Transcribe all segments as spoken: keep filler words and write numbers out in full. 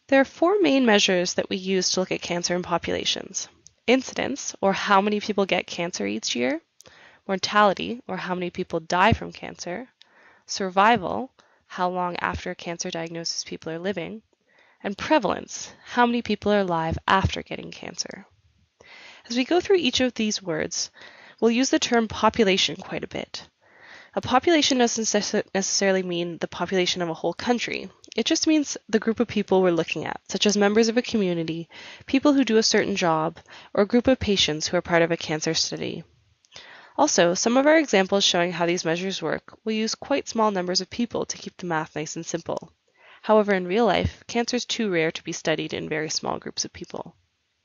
There are four main measures that we use to look at cancer in populations: incidence, or how many people get cancer each year; mortality, or how many people die from cancer; survival, how long after a cancer diagnosis people are living; and prevalence, how many people are alive after getting cancer. As we go through each of these words, we'll use the term population quite a bit. A population doesn't necessarily mean the population of a whole country. It just means the group of people we're looking at, such as members of a community, people who do a certain job, or a group of patients who are part of a cancer study. Also, some of our examples showing how these measures work will use quite small numbers of people to keep the math nice and simple. However, in real life, cancer is too rare to be studied in very small groups of people.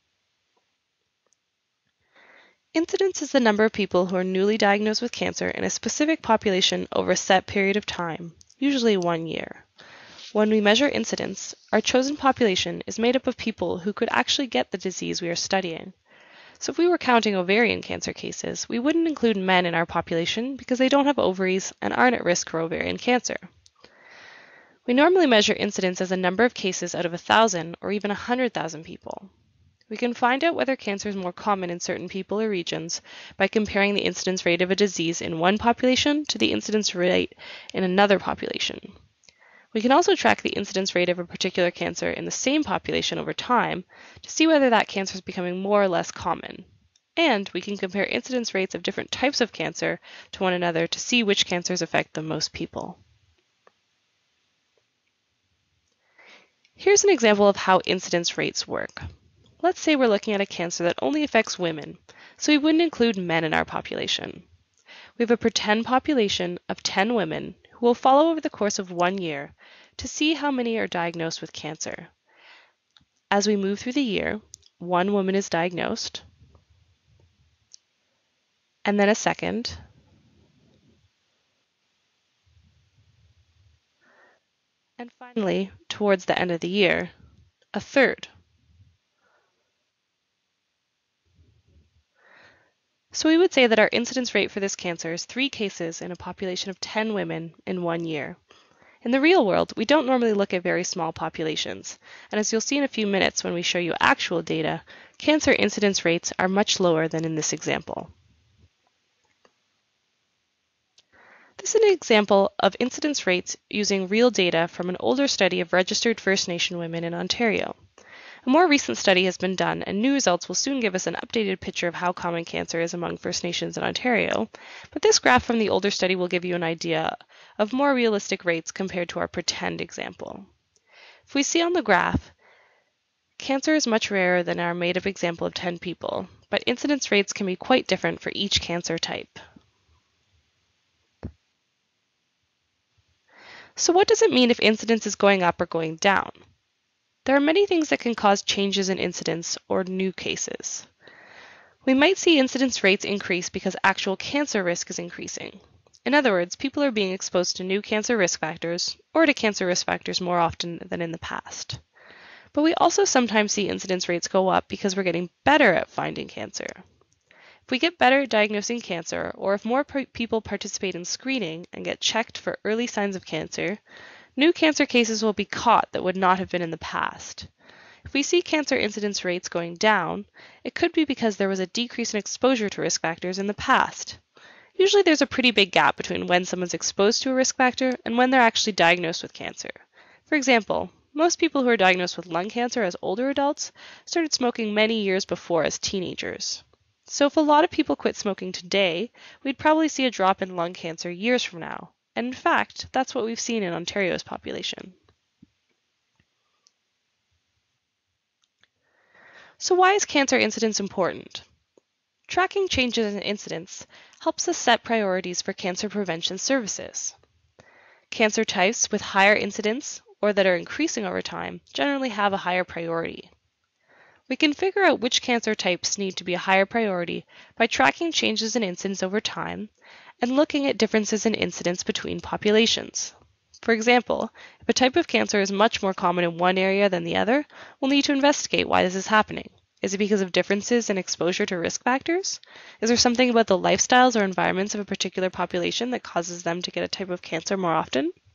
Incidence is the number of people who are newly diagnosed with cancer in a specific population over a set period of time, usually one year. When we measure incidence, our chosen population is made up of people who could actually get the disease we are studying. So if we were counting ovarian cancer cases, we wouldn't include men in our population because they don't have ovaries and aren't at risk for ovarian cancer. We normally measure incidence as a number of cases out of a thousand or even a hundred thousand people. We can find out whether cancer is more common in certain people or regions by comparing the incidence rate of a disease in one population to the incidence rate in another population. We can also track the incidence rate of a particular cancer in the same population over time to see whether that cancer is becoming more or less common. And we can compare incidence rates of different types of cancer to one another to see which cancers affect the most people. Here's an example of how incidence rates work. Let's say we're looking at a cancer that only affects women, so we wouldn't include men in our population. We have a pretend population of ten women who will follow over the course of one year to see how many are diagnosed with cancer. As we move through the year, one woman is diagnosed, and then a second, and finally, towards the end of the year, a third. So we would say that our incidence rate for this cancer is three cases in a population of ten women in one year. In the real world, we don't normally look at very small populations, and as you'll see in a few minutes when we show you actual data, cancer incidence rates are much lower than in this example. This is an example of incidence rates using real data from an older study of registered First Nation women in Ontario. A more recent study has been done, and new results will soon give us an updated picture of how common cancer is among First Nations in Ontario, but this graph from the older study will give you an idea of more realistic rates compared to our pretend example. If we see on the graph, cancer is much rarer than our made-up example of ten people, but incidence rates can be quite different for each cancer type. So what does it mean if incidence is going up or going down? There are many things that can cause changes in incidence or new cases. We might see incidence rates increase because actual cancer risk is increasing. In other words, people are being exposed to new cancer risk factors or to cancer risk factors more often than in the past. But we also sometimes see incidence rates go up because we're getting better at finding cancer. If we get better at diagnosing cancer, or if more people participate in screening and get checked for early signs of cancer, new cancer cases will be caught that would not have been in the past. If we see cancer incidence rates going down, it could be because there was a decrease in exposure to risk factors in the past. Usually there's a pretty big gap between when someone's exposed to a risk factor and when they're actually diagnosed with cancer. For example, most people who are diagnosed with lung cancer as older adults started smoking many years before as teenagers. So if a lot of people quit smoking today, we'd probably see a drop in lung cancer years from now. And in fact, that's what we've seen in Ontario's population. So why is cancer incidence important? Tracking changes in incidence helps us set priorities for cancer prevention services. Cancer types with higher incidence or that are increasing over time generally have a higher priority. We can figure out which cancer types need to be a higher priority by tracking changes in incidence over time and looking at differences in incidence between populations. For example, if a type of cancer is much more common in one area than the other, we'll need to investigate why this is happening. Is it because of differences in exposure to risk factors? Is there something about the lifestyles or environments of a particular population that causes them to get a type of cancer more often?